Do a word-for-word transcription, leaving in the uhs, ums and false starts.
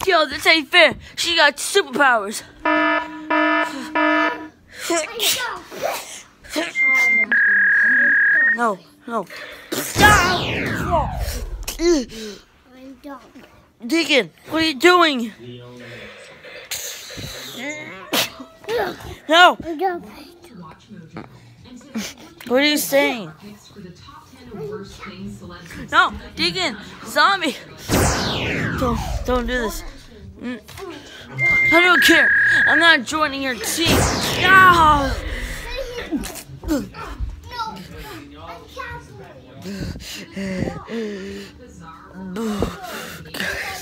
Yo, this ain't fair. She got superpowers. No, no. Deacon, what are you doing? No. What are you saying? No, Deacon, zombie. Don't, don't do this. I don't care. I'm not joining your team. No. No.